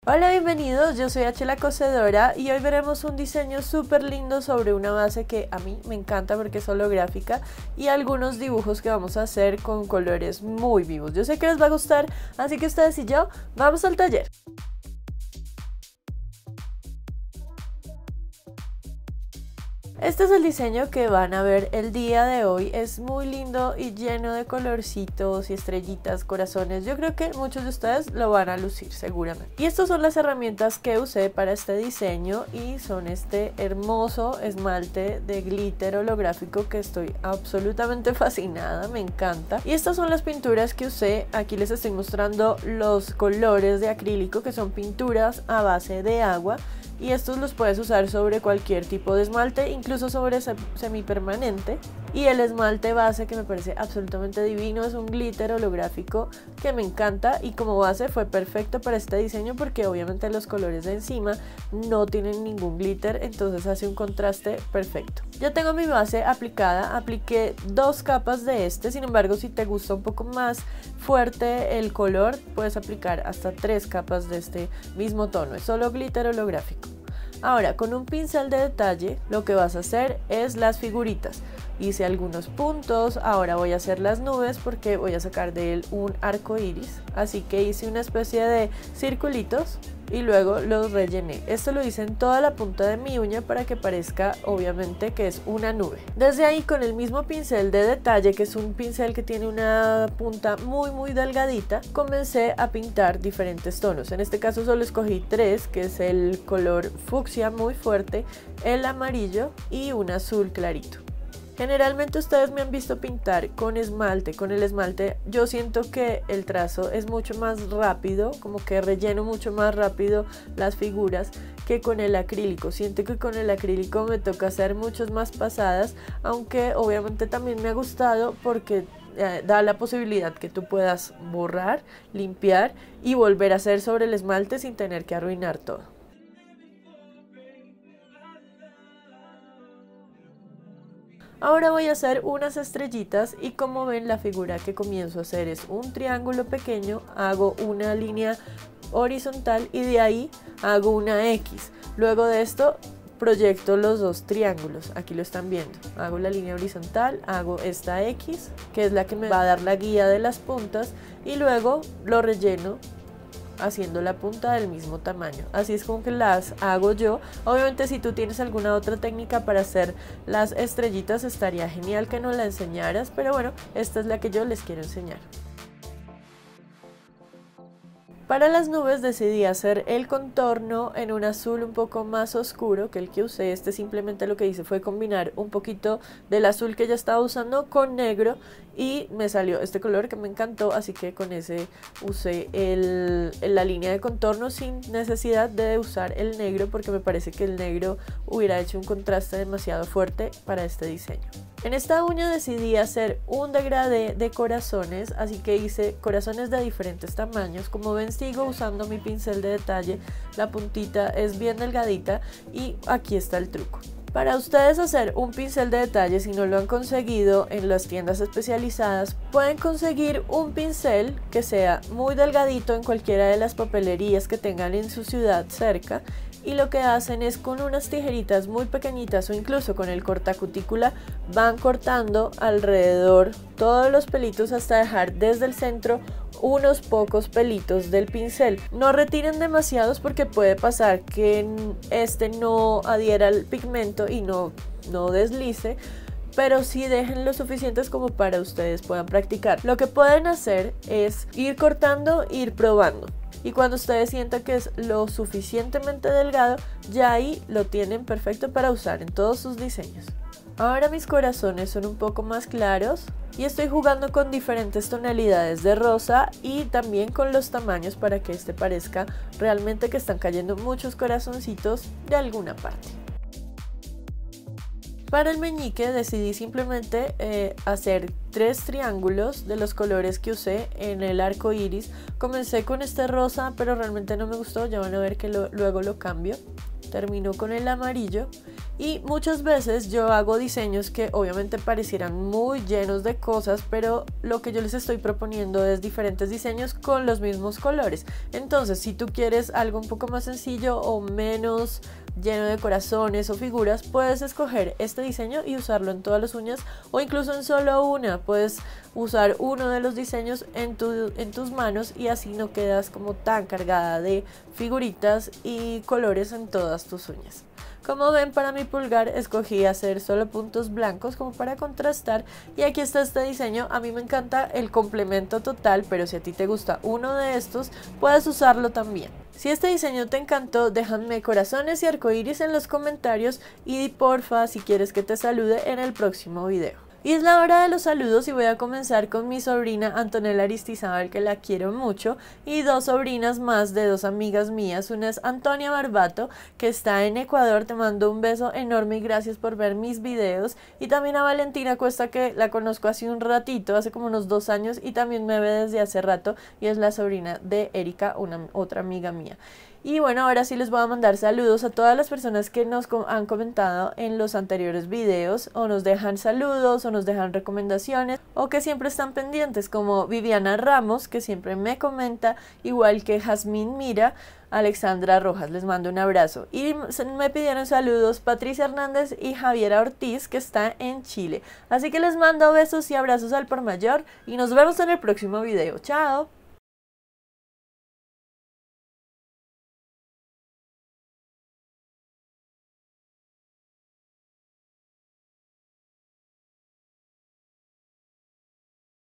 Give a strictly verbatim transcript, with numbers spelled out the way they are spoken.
Hola, bienvenidos, yo soy H la Cosedora y hoy veremos un diseño súper lindo sobre una base que a mí me encanta porque es holográfica y algunos dibujos que vamos a hacer con colores muy vivos. Yo sé que les va a gustar, así que ustedes y yo vamos al taller. Este es el diseño que van a ver el día de hoy. Es muy lindo y lleno de colorcitos y estrellitas, corazones. Yo creo que muchos de ustedes lo van a lucir seguramente. Y estas son las herramientas que usé para este diseño y son este hermoso esmalte de glitter holográfico que estoy absolutamente fascinada, me encanta. Y estas son las pinturas que usé. Aquí les estoy mostrando los colores de acrílico, que son pinturas a base de agua. Y estos los puedes usar sobre cualquier tipo de esmalte, incluso sobre semipermanente. Y el esmalte base, que me parece absolutamente divino, es un glitter holográfico que me encanta y como base fue perfecto para este diseño porque obviamente los colores de encima no tienen ningún glitter, entonces hace un contraste perfecto. Ya tengo mi base aplicada, apliqué dos capas de este, sin embargo si te gusta un poco más fuerte el color puedes aplicar hasta tres capas de este mismo tono, es solo glitter holográfico. Ahora con un pincel de detalle lo que vas a hacer es las figuritas. Hice algunos puntos, ahora voy a hacer las nubes porque voy a sacar de él un arco iris, así que hice una especie de circulitos y luego los rellené. Esto lo hice en toda la punta de mi uña para que parezca obviamente que es una nube. Desde ahí con el mismo pincel de detalle, que es un pincel que tiene una punta muy muy delgadita, comencé a pintar diferentes tonos. En este caso solo escogí tres, que es el color fucsia muy fuerte, el amarillo y un azul clarito. Generalmente ustedes me han visto pintar con esmalte, con el esmalte yo siento que el trazo es mucho más rápido, como que relleno mucho más rápido las figuras que con el acrílico. Siento que con el acrílico me toca hacer muchas más pasadas, aunque obviamente también me ha gustado porque eh, da la posibilidad que tú puedas borrar, limpiar y volver a hacer sobre el esmalte sin tener que arruinar todo. Ahora voy a hacer unas estrellitas y como ven la figura que comienzo a hacer es un triángulo pequeño, hago una línea horizontal y de ahí hago una X. Luego de esto proyecto los dos triángulos, aquí lo están viendo, hago la línea horizontal, hago esta X que es la que me va a dar la guía de las puntas y luego lo relleno haciendo la punta del mismo tamaño. Así es como que las hago yo. Obviamente si tú tienes alguna otra técnica para hacer las estrellitas estaría genial que nos la enseñaras, pero bueno, esta es la que yo les quiero enseñar. Para las nubes decidí hacer el contorno en un azul un poco más oscuro que el que usé. Este simplemente lo que hice fue combinar un poquito del azul que ya estaba usando con negro y me salió este color que me encantó, así que con ese usé el, la línea de contorno sin necesidad de usar el negro porque me parece que el negro hubiera hecho un contraste demasiado fuerte para este diseño. En esta uña decidí hacer un degradé de corazones, así que hice corazones de diferentes tamaños. Como ven, sigo usando mi pincel de detalle, la puntita es bien delgadita y aquí está el truco. Para ustedes hacer un pincel de detalle, si no lo han conseguido en las tiendas especializadas, pueden conseguir un pincel que sea muy delgadito en cualquiera de las papelerías que tengan en su ciudad cerca. Y lo que hacen es con unas tijeritas muy pequeñitas o incluso con el cortacutícula van cortando alrededor todos los pelitos hasta dejar desde el centro unos pocos pelitos del pincel. No retiren demasiados porque puede pasar que este no adhiera al pigmento y no, no deslice, pero sí dejen lo suficientes como para ustedes puedan practicar. Lo que pueden hacer es ir cortando e ir probando. Y cuando ustedes sientan que es lo suficientemente delgado, ya ahí lo tienen perfecto para usar en todos sus diseños. Ahora mis corazones son un poco más claros y estoy jugando con diferentes tonalidades de rosa y también con los tamaños para que este parezca realmente que están cayendo muchos corazoncitos de alguna parte. Para el meñique decidí simplemente eh, hacer tres triángulos de los colores que usé en el arco iris. Comencé con este rosa, pero realmente no me gustó, ya van a ver que lo, luego lo cambio. termino con el amarillo y muchas veces yo hago diseños que obviamente parecieran muy llenos de cosas, pero lo que yo les estoy proponiendo es diferentes diseños con los mismos colores. Entonces, si tú quieres algo un poco más sencillo o menos lleno de corazones o figuras, puedes escoger este diseño y usarlo en todas las uñas o incluso en solo una. Puedes usar uno de los diseños en, tu, en tus manos y así no quedas como tan cargada de figuritas y colores en todas tus uñas. Como ven, para mi pulgar escogí hacer solo puntos blancos como para contrastar, y aquí está este diseño. A mí me encanta el complemento total, pero si a ti te gusta uno de estos, puedes usarlo también. Si este diseño te encantó, déjame corazones y arcoíris en los comentarios y porfa si quieres que te salude en el próximo video. Y es la hora de los saludos y voy a comenzar con mi sobrina Antonella Aristizábal, que la quiero mucho, y dos sobrinas más de dos amigas mías. Una es Antonia Barbato, que está en Ecuador, te mando un beso enorme y gracias por ver mis videos. Y también a Valentina Cuesta, que la conozco hace un ratito, hace como unos dos años y también me ve desde hace rato y es la sobrina de Erika, una otra amiga mía. Y bueno, ahora sí les voy a mandar saludos a todas las personas que nos han comentado en los anteriores videos, o nos dejan saludos, o nos dejan recomendaciones, o que siempre están pendientes, como Viviana Ramos, que siempre me comenta, igual que Jazmín Mira, Alexandra Rojas, les mando un abrazo. Y me pidieron saludos Patricia Hernández y Javiera Ortiz, que está en Chile. Así que les mando besos y abrazos al por mayor, y nos vemos en el próximo video. ¡Chao!